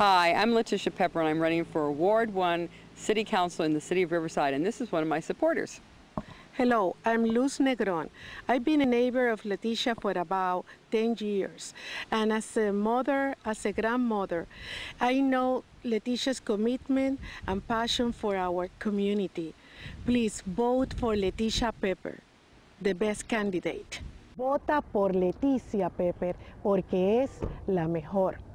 Hi, I'm Letitia Pepper and I'm running for Ward 1 City Council in the City of Riverside, and this is one of my supporters. Hello, I'm Luz Negron. I've been a neighbor of Letitia for about 10 years. And as a mother, as a grandmother, I know Letitia's commitment and passion for our community. Please vote for Letitia Pepper, the best candidate. Vota por Letitia Pepper porque es la mejor.